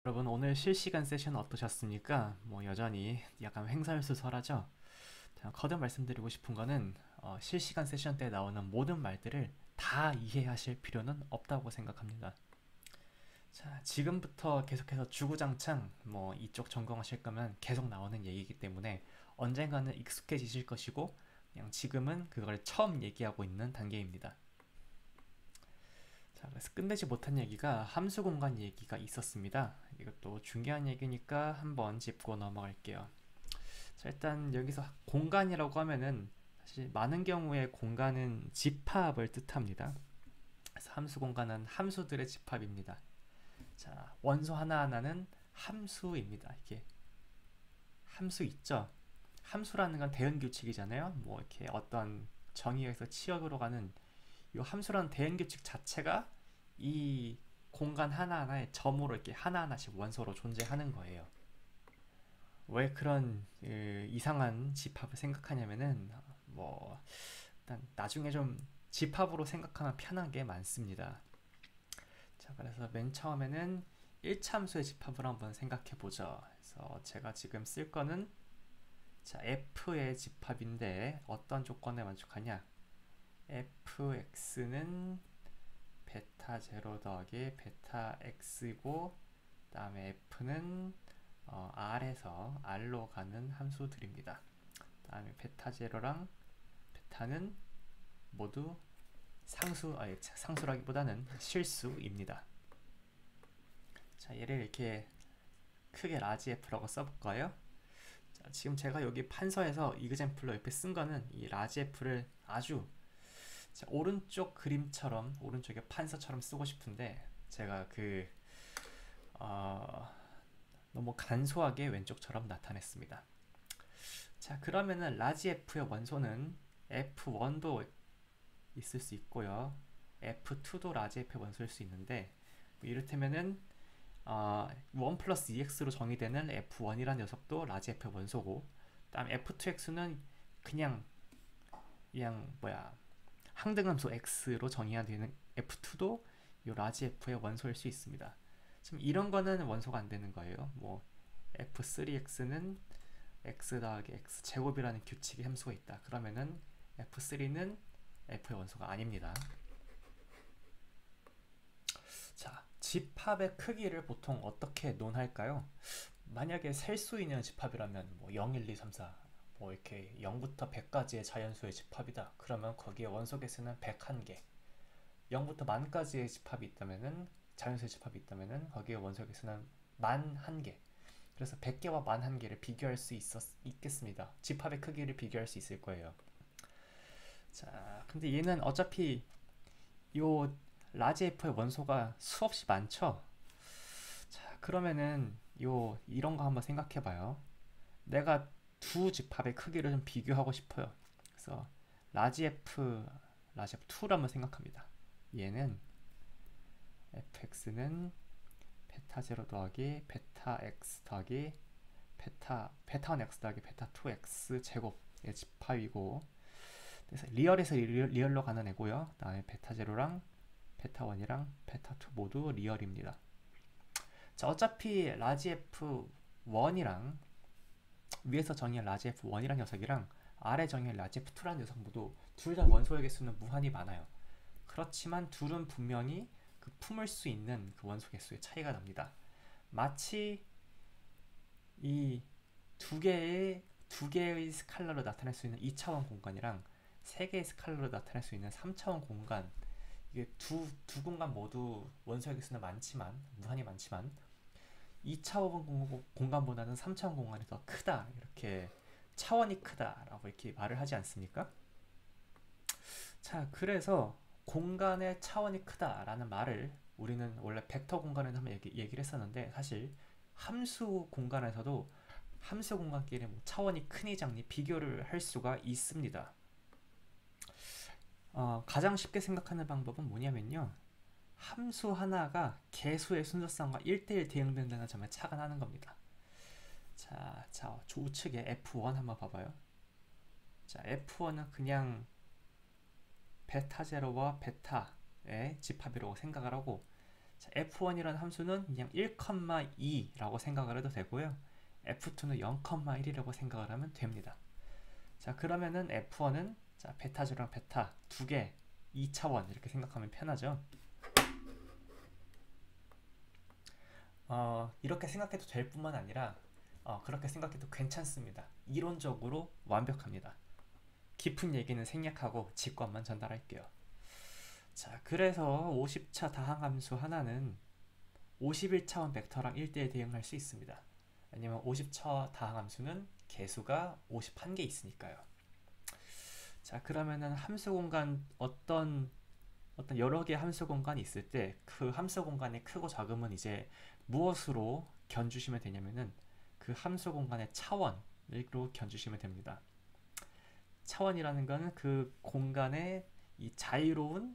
여러분 오늘 실시간 세션 어떠셨습니까? 여전히 약간 횡설수설하죠? 자, 거듭 말씀드리고 싶은 거는 실시간 세션 때 나오는 모든 말들을 다 이해하실 필요는 없다고 생각합니다. 자, 지금부터 계속해서 주구장창 이쪽 전공하실 거면 계속 나오는 얘기이기 때문에 언젠가는 익숙해지실 것이고 그냥 지금은 그걸 처음 얘기하고 있는 단계입니다. 자, 그래서 끝내지 못한 얘기가 함수 공간 얘기가 있었습니다. 이것도 중요한 얘기니까 한번 짚고 넘어갈게요. 자, 일단 여기서 공간이라고 하면은 사실 많은 경우에 공간은 집합을 뜻합니다. 그래서 함수 공간은 함수들의 집합입니다. 자, 원소 하나하나는 함수입니다. 이게 함수 있죠? 함수라는 건 대응 규칙이잖아요. 이렇게 어떤 정의에서 치역으로 가는 이 함수라는 대응 규칙 자체가 이 공간 하나하나의 점으로 이렇게 하나하나씩 원소로 존재하는 거예요. 왜 그런 이상한 집합을 생각하냐면은 일단 나중에 좀 집합으로 생각하면 편한 게 많습니다. 자, 그래서 맨 처음에는 1차 함수의 집합을 한번 생각해 보죠. 그래서 제가 지금 쓸 거는 자, f의 집합인데 어떤 조건에 만족하냐? fx는 베타 제로 더하기 베타 x이고 그 다음에 f는 r에서 r로 가는 함수들입니다. 그 다음에 베타 제로랑 베타는 모두 상수라기보다는 실수입니다. 자, 얘를 이렇게 크게 라지 f라고 써볼까요? 자, 지금 제가 여기 판서에서 이그젬플로 옆에 쓴 거는 이 라지 f를 아주 자, 오른쪽 그림처럼 오른쪽에 판서처럼 쓰고 싶은데 제가 너무 간소하게 왼쪽처럼 나타냈습니다. 자, 그러면은 라지 F의 원소는 F1도 있을 수 있고요. F2도 라지 F의 원소일 수 있는데 이를테면은 1 플러스 2x로 정의되는 F1이라는 녀석도 라지 F의 원소고 다음 F2x는 그냥 항등함수 x로 정의되는 F2도 이 라지 F의 원소일 수 있습니다. 지금 이런 거는 원소가 안 되는 거예요. F3x는 x 더하기 x 제곱이라는 규칙의 함수가 있다. 그러면은 F3는 F의 원소가 아닙니다. 자, 집합의 크기를 보통 어떻게 논할까요? 만약에 셀 수 있는 집합이라면 0, 1, 2, 3, 4 이렇게 0부터 100까지의 자연수의 집합이다. 그러면 거기에 원소 개수는 101개. 0부터 만까지의 집합이 있다면은 자연수의 집합이 있다면은 거기에 원소 개수는 1001개. 그래서 100개와 1001개를 비교할 수 있겠습니다. 집합의 크기를 비교할 수 있을 거예요. 자, 근데 얘는 어차피 요 라지 F의 원소가 수없이 많죠. 자, 그러면은 이런 거 한번 생각해 봐요. 내가 두 집합의 크기를 좀 비교하고 싶어요. 그래서 라지 F2를 한번 생각합니다. 얘는 fx는 베타 0 더하기 베타 x 더하기 베타 1x 더하기 베타 2x 제곱의 집합이고 그래서 리얼에서 리얼로 가는 애고요. 그 다음에 베타 0랑 베타 1이랑 베타 2 모두 리얼입니다. 자, 어차피 라지 f1이랑 위에서 정의한 라지 f1이라는 녀석이랑 아래 정의한 라지 f2라는 녀석 모두 둘 다 원소의 개수는 무한히 많아요. 그렇지만 둘은 분명히 그 품을 수 있는 그 원소 개수의 차이가 납니다. 마치 이 두 개의 스칼라로 나타낼 수 있는 2차원 공간이랑 세 개의 스칼라로 나타낼 수 있는 3차원 공간 이게 두 공간 모두 원소의 개수는 많지만 무한히 많지만 2차원 공간보다는 3차원 공간이 더 크다 이렇게 차원이 크다라고 이렇게 말을 하지 않습니까? 자, 그래서 공간의 차원이 크다라는 말을 우리는 원래 벡터 공간에서 한번 얘기를 했었는데 사실 함수 공간에서도 함수 공간끼리 차원이 크니 작니 비교를 할 수가 있습니다. 가장 쉽게 생각하는 방법은 뭐냐면요. 함수 하나가 개수의 순서상과 1대1 대응된다는 점에 착안하는 겁니다. 자, 우측에 F1 한번 봐봐요. 자, F1은 그냥 베타 제로와 베타의 집합이라고 생각을 하고 자, f1이라는 함수는 그냥 1,2라고 생각을 해도 되고요. f2는 0,1이라고 생각을 하면 됩니다. 자, 그러면은 f1은 자, 베타 제로랑 베타 두 개 2차원 이렇게 생각하면 편하죠. 이렇게 생각해도 될 뿐만 아니라 그렇게 생각해도 괜찮습니다. 이론적으로 완벽합니다. 깊은 얘기는 생략하고 직관만 전달할게요. 자, 그래서 50차 다항함수 하나는 51차원 벡터랑 1대1 대응할 수 있습니다. 왜냐면 50차 다항함수는 개수가 51개 있으니까요. 자, 그러면은 함수 공간 어떤 여러 개의 함수 공간이 있을 때 그 함수 공간의 크고 작음은 이제 무엇으로 견주시면 되냐면은 그 함수 공간의 차원으로 견주시면 됩니다. 차원이라는 거는 그 공간의 이 자유로운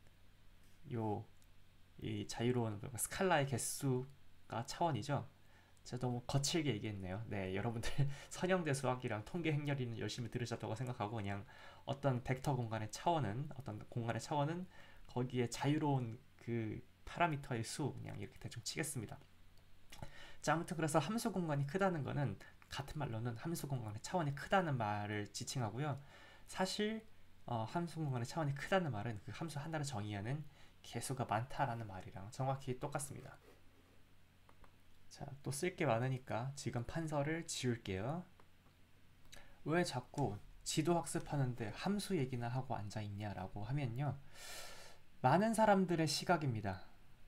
이 자유로운 스칼라의 개수가 차원이죠. 제가 너무 거칠게 얘기했네요. 네, 여러분들 선형대 수학이랑 통계 행렬이는 열심히 들으셨다고 생각하고 그냥 어떤 벡터 공간의 차원은 어떤 공간의 차원은 거기에 자유로운 그 파라미터의 수 그냥 이렇게 대충 치겠습니다. 자, 아무튼 그래서 함수 공간이 크다는 거는 같은 말로는 함수 공간의 차원이 크다는 말을 지칭하고요. 사실 함수 공간의 차원이 크다는 말은 그 함수 하나를 정의하는 개수가 많다라는 말이랑 정확히 똑같습니다. 자, 또 쓸 게 많으니까 지금 판서를 지울게요. 왜 자꾸 지도 학습하는데 함수 얘기나 하고 앉아있냐라고 하면요. 많은 사람들의 시각입니다.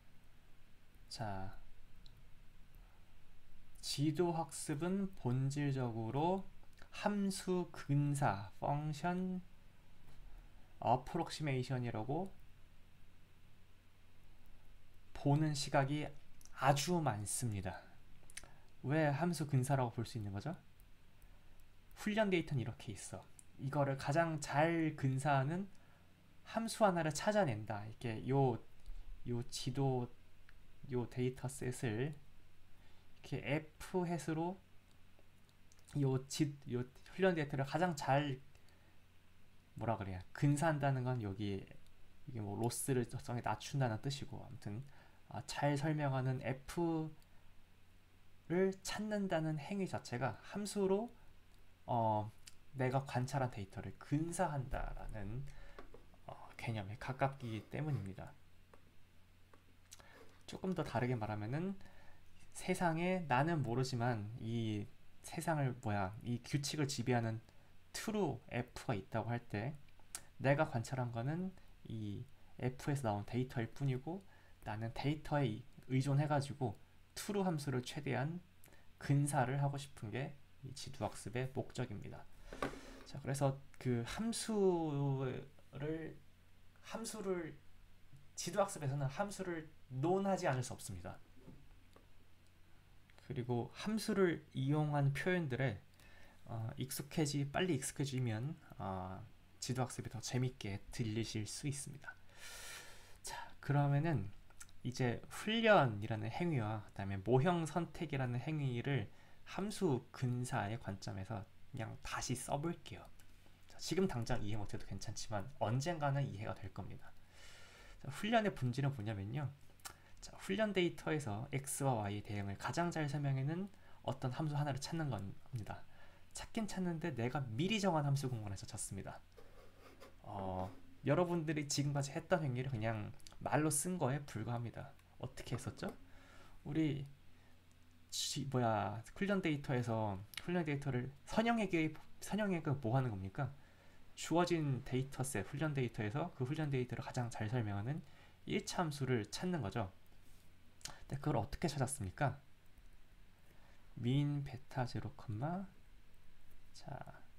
자, 지도 학습은 본질적으로 함수 근사, 펑션, 어프록시메이션이라고 보는 시각이 아주 많습니다. 왜 함수 근사라고 볼 수 있는 거죠? 훈련 데이터는 이렇게 있어. 이거를 가장 잘 근사하는 함수 하나를 찾아낸다. 이렇게 요 지도 요 데이터셋을 이렇게 F 햇으로 요 훈련 데이터를 가장 잘 뭐라 그래야 근사한다는 건 여기 이게 뭐 로스를 적정에 낮춘다는 뜻이고 아무튼 잘 설명하는 F를 찾는다는 행위 자체가 함수로 내가 관찰한 데이터를 근사한다라는 개념에 가깝기 때문입니다. 조금 더 다르게 말하면은 세상에 나는 모르지만 이 세상을 이 규칙을 지배하는 true F가 있다고 할 때 내가 관찰한 거는 이 F에서 나온 데이터일 뿐이고 나는 데이터에 의존해가지고 true 함수를 최대한 근사를 하고 싶은 게 이 지도학습의 목적입니다. 자, 그래서 그 함수를 지도학습에서는 함수를 논하지 않을 수 없습니다. 그리고 함수를 이용한 표현들에 빨리 익숙해지면 지도학습이 더 재밌게 들리실 수 있습니다. 자, 그러면은 이제 훈련이라는 행위와 그다음에 모형 선택이라는 행위를 함수 근사의 관점에서 그냥 다시 써볼게요. 자, 지금 당장 이해 못해도 괜찮지만 언젠가는 이해가 될 겁니다. 자, 훈련의 본질은 뭐냐면요. 자, 훈련 데이터에서 x와 y의 대응을 가장 잘 설명하는 어떤 함수 하나를 찾는 겁니다. 찾긴 찾는데 내가 미리 정한 함수 공간에서 찾습니다. 여러분들이 지금까지 했던 행위를 그냥 말로 쓴 거에 불과합니다. 어떻게 했었죠? 우리 훈련 데이터를 선형액은 뭐 하는 겁니까? 주어진 데이터셋 훈련 데이터에서 그 훈련 데이터를 가장 잘 설명하는 1차 함수를 찾는 거죠. 근데 그걸 어떻게 찾았습니까? 민 베타 제로 자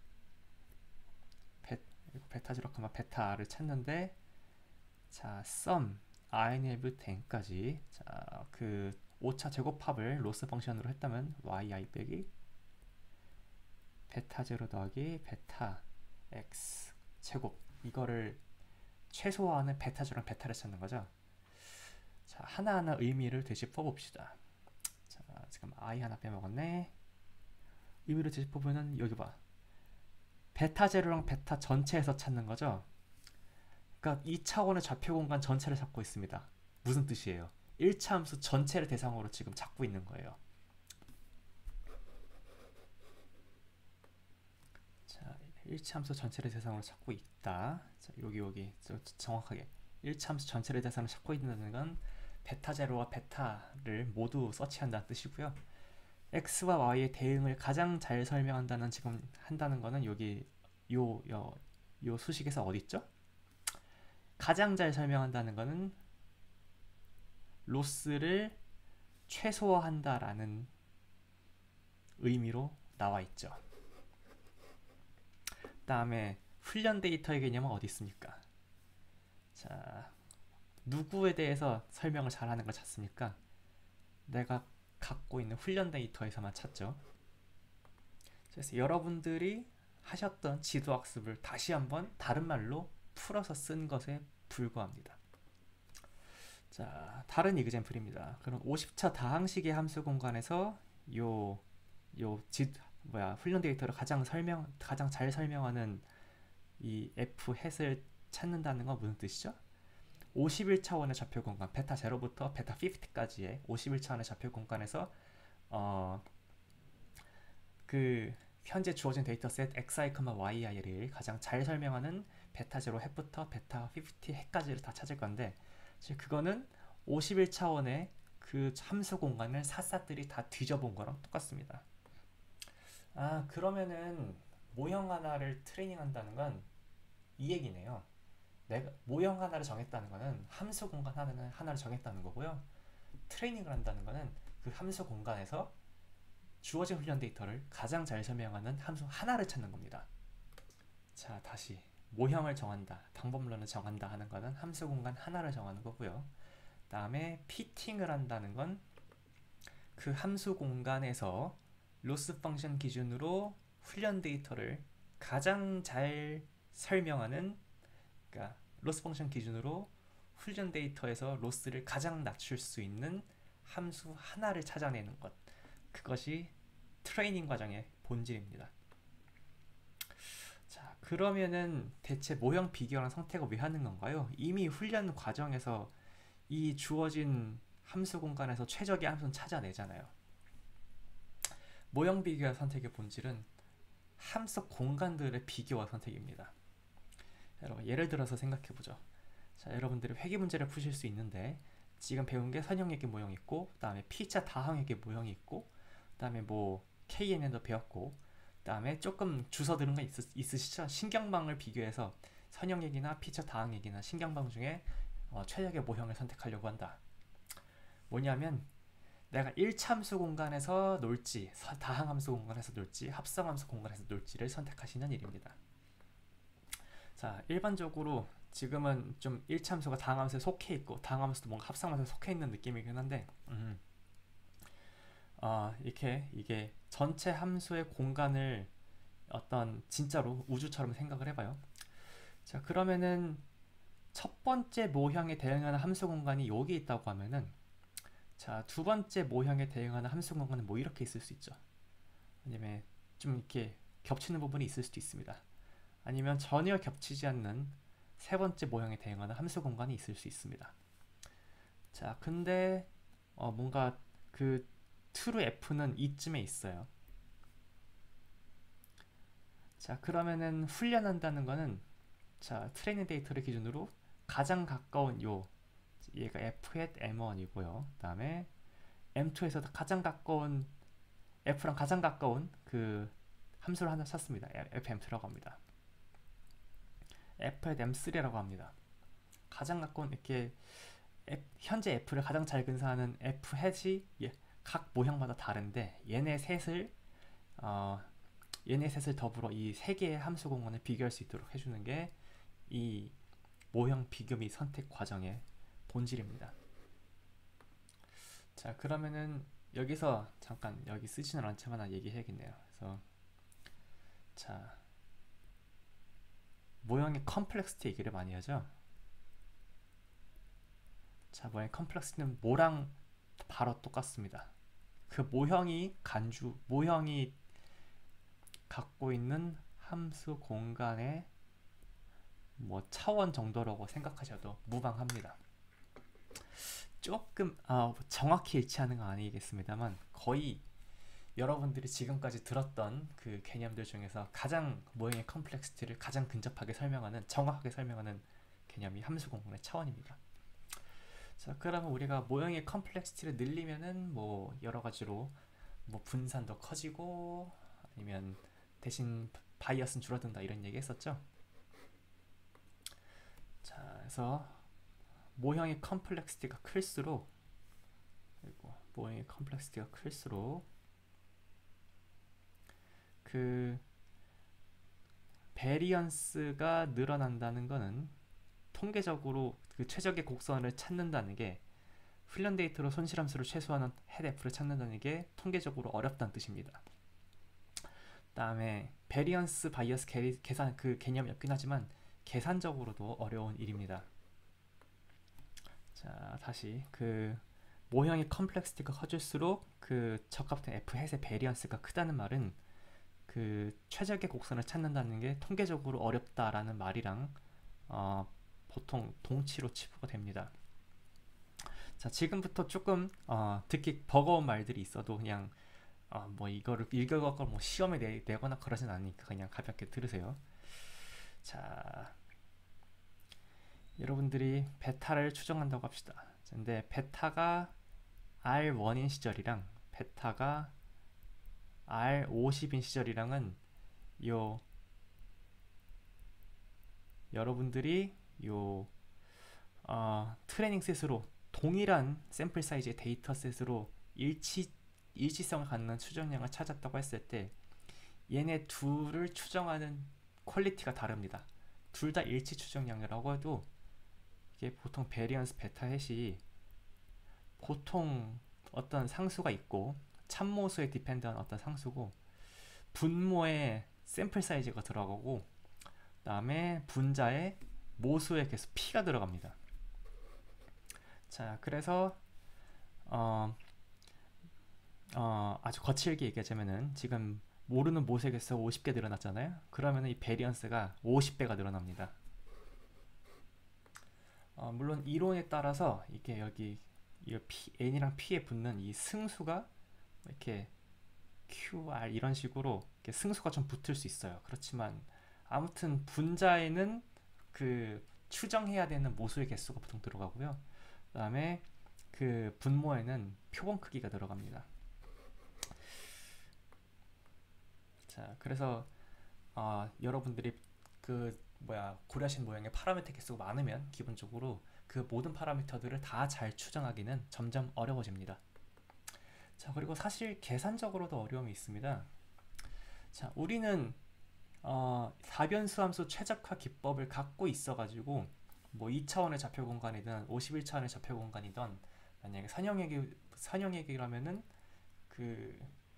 베타 제로 베타를 찾는데 자 sum in부터 n까지 자 그 5차 제곱합을 로스 펑션으로 했다면 yi 빼기 베타 제로 더하기 베타 x 제곱 이거를 최소화하는 베타 제로랑 베타를 찾는 거죠. 자, 하나하나 의미를 되짚어 봅시다. 자, 지금 i 하나 빼먹었네. 의미를 되짚어 보면 여기 봐. 베타 제로랑 베타 전체에서 찾는 거죠. 그러니까 2차원의 좌표 공간 전체를 찾고 있습니다. 무슨 뜻이에요? 1차 함수 전체를 대상으로 지금 찾고 있는 거예요. 자, 1차 함수 전체를 대상으로 찾고 있다. 자, 여기 정확하게 1차 함수 전체를 대상으로 찾고 있다는 건 베타 제로와 베타를 모두 서치한다는 뜻이고요. x와 y의 대응을 가장 잘 설명한다는 지금 한다는 거는 여기 요 수식에서 어디 있죠? 가장 잘 설명한다는 거는 로스를 최소화한다라는 의미로 나와 있죠. 다음에 훈련 데이터의 개념은 어디 있습니까? 자, 누구에 대해서 설명을 잘하는 걸 찾습니까? 내가 갖고 있는 훈련 데이터에서만 찾죠. 그래서 여러분들이 하셨던 지도학습을 다시 한번 다른 말로 풀어서 쓴 것에 불과합니다. 자, 다른 이그젬플입니다. 그럼 50차 다항식의 함수 공간에서 훈련 데이터를 가장 잘 설명하는 이 f 햇을 찾는다는 건 무슨 뜻이죠? 51차원의 좌표 공간 베타 0부터 베타 50까지의 51차원의 좌표 공간에서 그 현재 주어진 데이터셋 xi, yi를 가장 잘 설명하는 베타 0 햇부터 베타 50 햇까지를 다 찾을 건데 그거는 51차원의 그 함수 공간을 샅샅들이 다 뒤져본 거랑 똑같습니다. 아, 그러면은 모형 하나를 트레이닝한다는 건 이 얘기네요. 내가 모형 하나를 정했다는 거는 함수 공간 하나를 정했다는 거고요. 트레이닝을 한다는 거는 그 함수 공간에서 주어진 훈련 데이터를 가장 잘 설명하는 함수 하나를 찾는 겁니다. 자, 다시 모형을 정한다, 방법론을 정한다 하는 거는 함수 공간 하나를 정하는 거고요. 다음에 피팅을 한다는 건 그 함수 공간에서 로스 펑션 기준으로 훈련 데이터를 가장 잘 설명하는, 그러니까 로스 펑션 기준으로 훈련 데이터에서 로스를 가장 낮출 수 있는 함수 하나를 찾아내는 것, 그것이 트레이닝 과정의 본질입니다. 자, 그러면은 대체 모형 비교랑 선택을 왜 하는 건가요? 이미 훈련 과정에서 이 주어진 함수 공간에서 최적의 함수는 찾아내잖아요. 모형 비교와 선택의 본질은 함수 공간들의 비교와 선택입니다. 여러분, 예를 들어서 생각해보죠. 자, 여러분들이 회계 문제를 푸실 수 있는데 지금 배운 게 선형회계 모형이 있고, 그 다음에 P자 다항회계 모형이 있고, 그 다음에 뭐 KNN도 배웠고, 그 다음에 조금 주워 들은 거 있으시죠? 신경방을 비교해서 선형회계나 P자 다항회계나 신경방 중에 최적의 모형을 선택하려고 한다. 뭐냐면 내가 1참수 공간에서 놀지, 다항함수 공간에서 놀지, 합성함수 공간에서 놀지를 선택하시는 일입니다. 자, 일반적으로 지금은 좀 1참수가 다항함수에 속해 있고 다항함수도 뭔가 합성함수에 속해 있는 느낌이긴 한데 이게 전체 함수의 공간을 어떤 진짜로 우주처럼 생각을 해봐요. 자, 그러면은 첫 번째 모형에 대응하는 함수 공간이 여기 있다고 하면은, 자, 두 번째 모형에 대응하는 함수 공간은 뭐 이렇게 있을 수 있죠. 아니면 좀 이렇게 겹치는 부분이 있을 수도 있습니다. 아니면 전혀 겹치지 않는 세 번째 모형에 대응하는 함수 공간이 있을 수 있습니다. 자, 근데 뭔가 그 true f는 이쯤에 있어요. 자, 그러면은 훈련한다는 거는, 자, 트레이닝 데이터를 기준으로 가장 가까운 얘가 f m1이고요. 그 다음에 m2에서 가장 가까운 f랑 가장 가까운 그 함수를 하나 찾습니다. fm2라고 합니다. f@m3라고 합니다. 가장 가까운 이렇게 현재 f를 가장 잘 근사하는 f 햇이 각 모형마다 다른데 얘네 셋을 더불어 이 세 개의 함수 공간을 비교할 수 있도록 해주는 게 이 모형 비교 및 선택 과정의 본질입니다. 자, 그러면은 여기서 잠깐 여기 쓰지는 않지만 하나 얘기해야겠네요. 그래서 자, 모형의 컴플렉시티 얘기를 많이 하죠. 자, 모형의 컴플렉시티는 뭐랑 바로 똑같습니다. 그 모형이 갖고 있는 함수 공간의 뭐 차원 정도라고 생각하셔도 무방합니다. 조금 정확히 일치하는 건 아니겠습니다만 거의 여러분들이 지금까지 들었던 그 개념들 중에서 가장 모형의 컴플렉시티를 가장 근접하게 설명하는, 정확하게 설명하는 개념이 함수 공분의 차원입니다. 자, 그러면 우리가 모형의 컴플렉시티를 늘리면은 뭐 여러 가지로 뭐 분산도 커지고 아니면 대신 바이어스는 줄어든다 이런 얘기 했었죠. 자, 그래서 모형의 컴플렉시티가 클수록, 그리고 모형의 컴플렉시티가 클수록 그 베리언스가 늘어난다는 거는 통계적으로 그 최적의 곡선을 찾는다는 게, 훈련 데이터로 손실함수를 최소화하는 햇F를 찾는다는 게 통계적으로 어렵다는 뜻입니다. 다음에 베리언스 바이어스 계산 그 개념이 없긴 하지만 계산적으로도 어려운 일입니다. 자, 다시 그 모형의 컴플렉시티가 커질수록 그 적합된 f 햇의 베리언스가 크다는 말은 그 최적의 곡선을 찾는다는 게 통계적으로 어렵다라는 말이랑 보통 동치로 치부가 됩니다. 자, 지금부터 조금 듣기 버거운 말들이 있어도 그냥 뭐 이거를 읽어갖고 뭐 시험에 내거나 그러진 않으니까 그냥 가볍게 들으세요. 자, 여러분들이 베타를 추정한다고 합시다. 근데 베타가 R1인 시절이랑 베타가 R50인 시절이랑은 여러분들이 트레이닝 셋으로 동일한 샘플 사이즈의 데이터 셋으로 일치성을 갖는 추정량을 찾았다고 했을 때 얘네 둘을 추정하는 퀄리티가 다릅니다. 둘 다 일치 추정량이라고 해도 이게 보통 베리언스 베타 햇이 보통 어떤 상수가 있고 참모수에 디펜드한 어떤 상수고, 분모에 샘플 사이즈가 들어가고, 그 다음에 분자에 모수의 개수 p가 들어갑니다. 자, 그래서 아주 거칠게 얘기하자면은 지금 모르는 모수의 개수가 50개 늘어났잖아요. 그러면 이 베리언스가 50배가 늘어납니다. 물론 이론에 따라서 이게 여기 n이랑 p에 붙는 이 승수가 이렇게 QR 이런 식으로 이렇게 승수가 좀 붙을 수 있어요. 그렇지만 아무튼 분자에는 그 추정해야 되는 모수의 개수가 보통 들어가고요. 그 다음에 그 분모에는 표본 크기가 들어갑니다. 자, 그래서 여러분들이 고려하신 모형의 파라미터 개수가 많으면 기본적으로 그 모든 파라미터들을 다 잘 추정하기는 점점 어려워집니다. 자, 그리고 사실 계산적으로도 어려움이 있습니다. 자, 우리는 4변수 함수 최적화 기법을 갖고 있어가지고 뭐 2차원의 좌표 공간이든 51차원의 좌표 공간이든 만약에 선형얘기라면은 그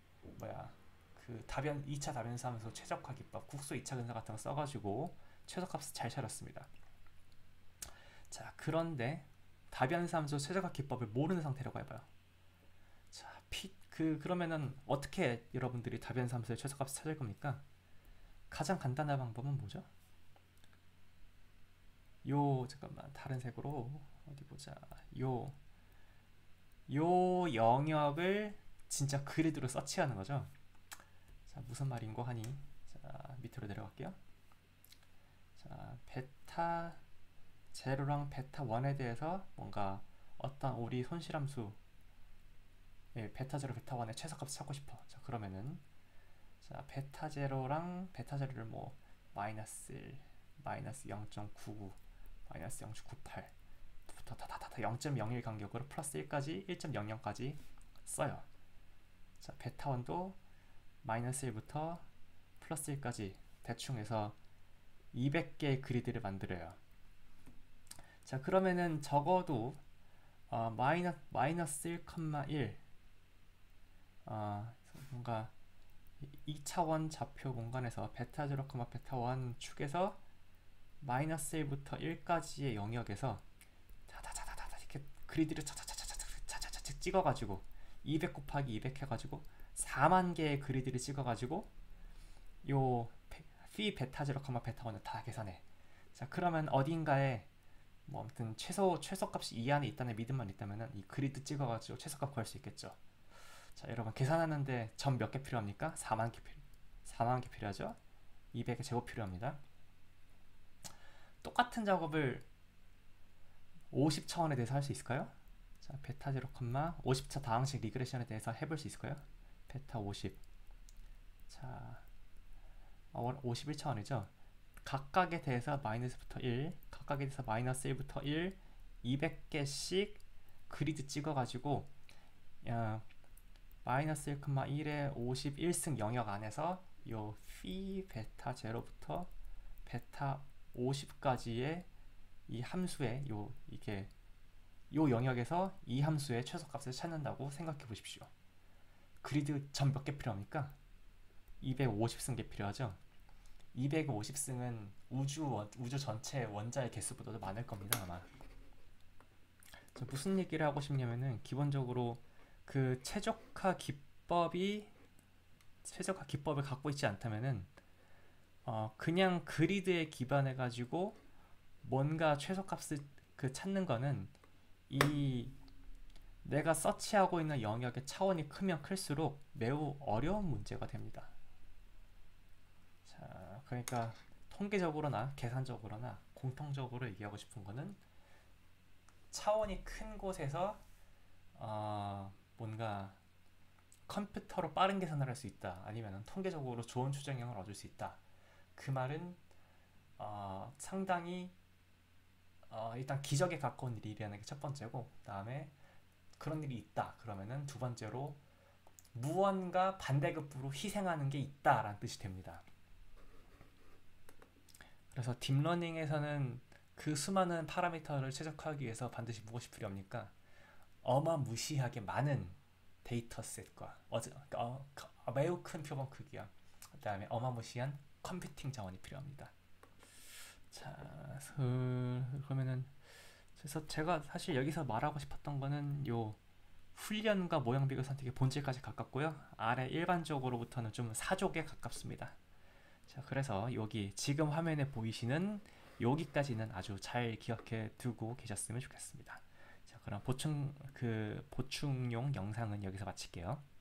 2차 다변수 함수 최적화 기법, 국수 2차 근사 같은 거 써가지고 최소값을 잘 찾았습니다. 자, 그런데 다변수 함수 최적화 기법을 모르는 상태라고 해봐요. 자, 그러면은 어떻게 여러분들이 다변수 함수의 최소값을 찾을 겁니까? 가장 간단한 방법은 뭐죠? 잠깐만, 다른 색으로 어디 보자. 요 영역을 진짜 그리드로 서치하는 거죠. 자, 무슨 말인고 하니, 자, 밑으로 내려갈게요. 자, 베타 제로랑 베타 1에 대해서 뭔가 어떤 우리 손실함수 베타 제로 베타 1의 최소값을 찾고 싶어. 자, 그러면은 자, 베타 제로랑 베타 제로를 뭐 마이너스 1, 마이너스 0.99, 마이너스 0.98 부터 다다다다 0.01 간격으로 플러스 1까지 1.00까지 써요. 자, 베타 1도 마이너스 1부터 플러스 1까지 대충 해서 200개의 그리드를 만들어요. 자, 그러면은 적어도 마이너스 1,1 뭔가 2차원 좌표 공간에서 베타 0, 베타 1 축에서 마이너스 1부터 1까지의 영역에서 다다다다다 이렇게 그리드를 차차차차차차차차 찍어가지고 200 곱하기 200 해가지고 4만 개의 그리드를 찍어가지고 요 phi 베타 0, 베타 1을 다 계산해. 자, 그러면 어딘가에 뭐 아무튼 최소값이 이 안에 있다는 믿음만 있다면은 이 그리드 찍어가지고 최소값 구할 수 있겠죠. 자, 여러분 계산하는데 점 몇 개 필요합니까? 4만 개 필요하죠. 200의 제곱 필요합니다. 똑같은 작업을 50차원에 대해서 할 수 있을까요? 자, 베타 0, 50차 다항식 리그레션에 대해서 해볼 수 있을까요? 베타 50. 자, 51차원이죠. 각각에 대해서 마이너스부터 1, 각각에 대해서 마이너스 1부터 1, 200개씩 그리드 찍어가지고 마이너스 1,1의 51승 영역 안에서 요 phi 베타 0부터 베타 50까지의 이 함수의 요 영역에서 이 함수의 최소값을 찾는다고 생각해 보십시오. 그리드 점 몇 개 필요합니까? 250승 개 필요하죠. 250승은 우주 전체 원자의 개수보다도 많을 겁니다, 아마. 무슨 얘기를 하고 싶냐면은 기본적으로 그 최적화 기법을 갖고 있지 않다면은 그냥 그리드에 기반해 가지고 뭔가 최소값을 찾는 거는 이 내가 서치하고 있는 영역의 차원이 크면 클수록 매우 어려운 문제가 됩니다. 자, 그러니까 통계적으로나 계산적으로나 공통적으로 얘기하고 싶은 거는 차원이 큰 곳에서 뭔가 컴퓨터로 빠른 계산을 할 수 있다. 아니면 통계적으로 좋은 추정형을 얻을 수 있다. 그 말은 상당히 일단 기적에 가까운 일이라는 게 첫 번째고, 그 다음에 그런 일이 있다. 그러면은 두 번째로 무언가 반대급부로 희생하는 게 있다라는 뜻이 됩니다. 그래서 딥러닝에서는 그 수많은 파라미터를 최적화하기 위해서 반드시 무엇이 필요합니까? 어마무시하게 많은 데이터셋과 매우 큰 표본 크기와 그 다음에 어마무시한 컴퓨팅 자원이 필요합니다. 자, 그러면은 그래서 제가 사실 여기서 말하고 싶었던 거는 요 훈련과 모형 비교 선택의 본질까지 가깝고요. 아래 일반적으로부터는 좀 사족에 가깝습니다. 자, 그래서 여기 지금 화면에 보이시는 여기까지는 아주 잘 기억해 두고 계셨으면 좋겠습니다. 자, 그럼 보충용 영상은 여기서 마칠게요.